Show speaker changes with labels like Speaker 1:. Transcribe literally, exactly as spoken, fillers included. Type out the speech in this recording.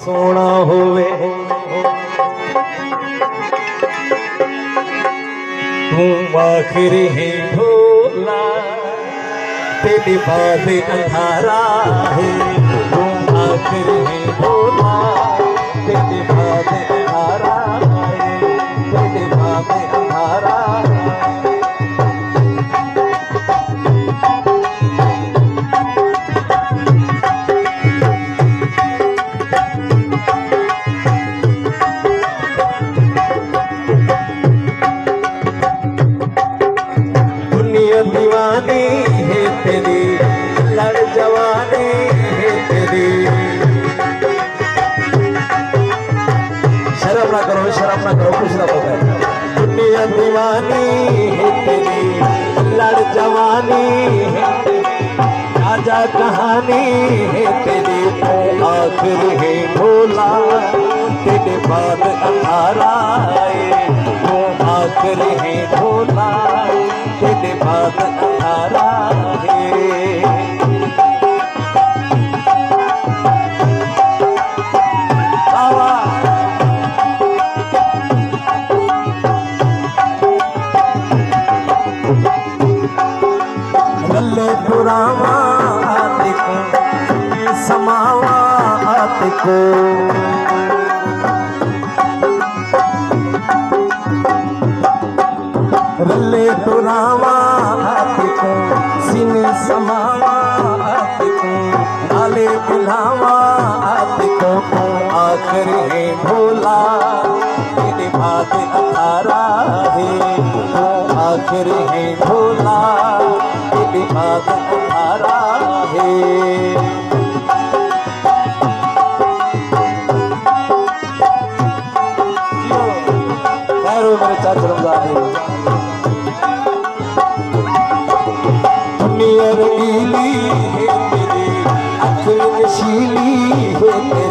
Speaker 1: सोना होवे तू आखिर ही भोला तेरी बात अंधारा है तू आखिर ही भोला तेरी बात अंधारा है तेरी बात अंधारा दीवानी है तेरी लड़ जवानी है तेरी शर्म ना करो शर्म ना करो कुछ ना पता दुनिया दीवानी है तेरी लड़ जवानी है राजा कहानी है तेरी आखिर है भोला तेरे बाद अंधारा वो आखिर है भोला तेरे बाद अंधारा है रल्ले पुरावा आते को समावा आते को रल्ले पुरावा आते को सीने समावा आते को नाले पिलावा आते को आखिर है भोला तेरे बात अंधारा है वो आखिर है भोला तेरे बात अंधारा है मेरे चाचा रमजान दुनिया रंगीली है तेरी अखिल नशीली है